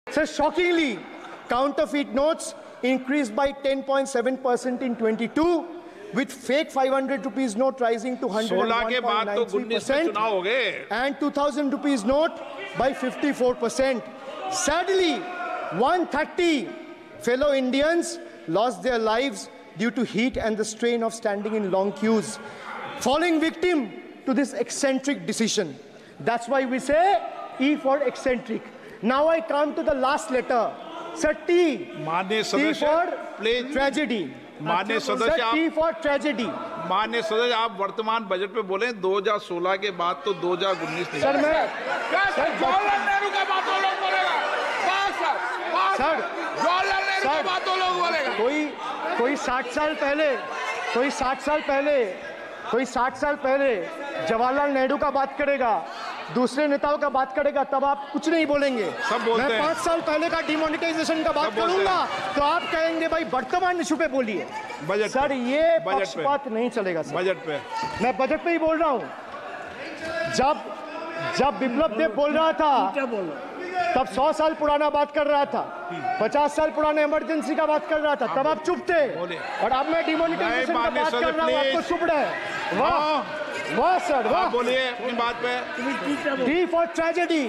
So shockingly, counterfeit notes increased by 10.7% in 22, with fake 500 rupees note rising to 101.93% and 2000 rupees note by 54%. Sadly, 130 fellow Indians lost their lives due to heat and the strain of standing in long queues, falling victim to this eccentric decision. That's why we say E for eccentric. Now I come to the last letter. Sir, T. माननीय T for tragedy. माननीय सदस्य, T for tragedy. माननीय सदस्य, आप वर्तमान budget पे बोले 2016 के बाद तो 2019 नहीं। सर मैं जवाहरलाल नेहरू का बात तो लोग बोलेगा। जवाहरलाल नेहरू का बात तो लोग बोलेगा। कोई 60 साल पहले जवाहरलाल नेहरू का बात करेगा, दूसरे नेताओं का बात करेगा, तब आप कुछ नहीं बोलेंगे। सब बोलते हैं। मैं 5 साल पहले का डिमोनेटाइजेशन का बात करूंगा तो आप कहेंगे भाई वर्तमान इशू पे बोलिए। सर ये पक्षपात नहीं चलेगा सर। बजट पे मैं बजट पे ही बोल रहा हूँ। जब बिप्लब देव बोल रहा था तब 100 साल पुराना बात कर रहा था, 50 साल पुराने इमरजेंसी का बात कर रहा था, तब आप चुप थे। और अब मैं डिमोनेटाइजेशन का बात कर रहा हूँ, आपको चुप रहे। वाह वाह सर वाह। बोलिए अपनी बात पे। T for tragedy.